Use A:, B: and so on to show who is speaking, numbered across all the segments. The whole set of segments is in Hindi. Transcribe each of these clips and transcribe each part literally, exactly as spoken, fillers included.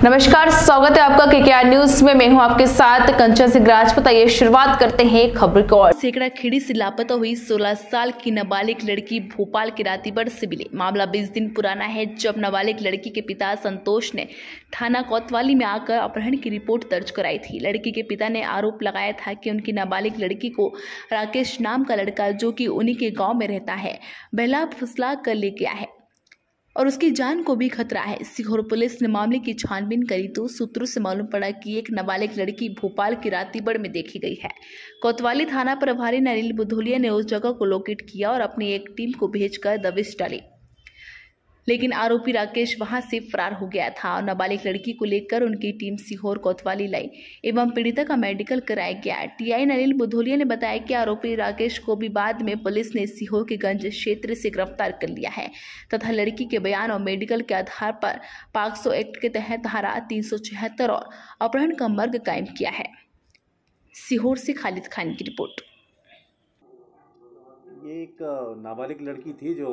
A: नमस्कार, स्वागत है आपका केकेआर न्यूज में। मैं हूं आपके साथ कंचन सिंह राजपूत। आइए शुरुआत करते हैं खबर की ओर। सेकड़ा खेड़ी से लापता हुई सोलह साल की नाबालिग लड़की भोपाल के रातीबड़ से मिली। मामला बीस दिन पुराना है, जब नाबालिग लड़की के पिता संतोष ने थाना कोतवाली में आकर अपहरण की रिपोर्ट दर्ज कराई थी। लड़की के पिता ने आरोप लगाया था कि उनकी नाबालिग लड़की को राकेश नाम का लड़का, जो कि उन्हीं के गाँव में रहता है, बहला फुसला कर ले गया है और उसकी जान को भी खतरा है। सीहोर पुलिस ने मामले की छानबीन करी तो सूत्रों से मालूम पड़ा कि एक नाबालिग लड़की भोपाल की रातीबड़ में देखी गई है। कोतवाली थाना प्रभारी नरेल बुधोलिया ने उस जगह को लोकेट किया और अपनी एक टीम को भेजकर दबिश डाली, लेकिन आरोपी राकेश वहां से फरार हो गया था और नाबालिग लड़की को लेकर उनकी टीम सीहोर कोतवाली लाई एवं पीड़िता का मेडिकल कराया गया। टीआई नरेल बुधोलिया ने बताया कि आरोपी राकेश को भी बाद में पुलिस ने सीहोर के गंज क्षेत्र से गिरफ्तार कर लिया है तथा लड़की के बयान और मेडिकल के आधार पर पॉक्सो एक्ट के तहत धारा तीन सौ छिहत्तर और अपहरण का मार्ग कायम किया है। सीहोर से खालिद खान की रिपोर्ट।
B: ये एक नाबालिग लड़की थी जो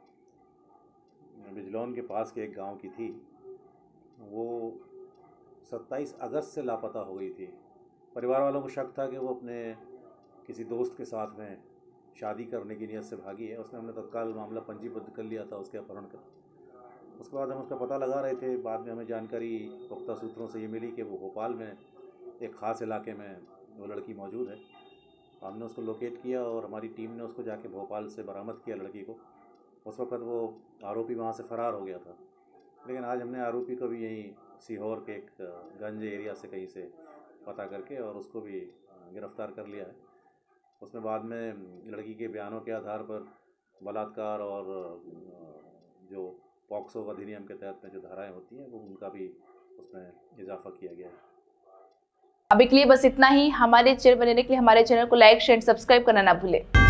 B: बिजलौन के पास के एक गांव की थी। वो सत्ताईस अगस्त से लापता हो गई थी। परिवार वालों को शक था कि वो अपने किसी दोस्त के साथ में शादी करने की नीयत से भागी है। उसने हमने तत्काल मामला पंजीबद्ध कर लिया था उसके अपहरण का। उसके बाद हम उसका पता लगा रहे थे। बाद में हमें जानकारी पुख्ता सूत्रों से ये मिली कि वो भोपाल में एक ख़ास इलाके में वो लड़की मौजूद है। हमने उसको लोकेट किया और हमारी टीम ने उसको जाके भोपाल से बरामद किया लड़की को। उस वक़्त वो आरोपी वहाँ से फ़रार हो गया था, लेकिन आज हमने आरोपी को भी यहीं सीहोर के एक गंज एरिया से कहीं से पता करके और उसको भी गिरफ़्तार कर लिया है। उसमें बाद में लड़की के बयानों के आधार पर बलात्कार और जो पॉक्सो अधिनियम के तहत में जो धाराएं होती हैं वो उनका भी उसमें इजाफा किया गया है।
A: अभी के लिए बस इतना ही। हमारे चैनल बनने के लिए हमारे चैनल को लाइक शेयर सब्सक्राइब करना ना भूलें।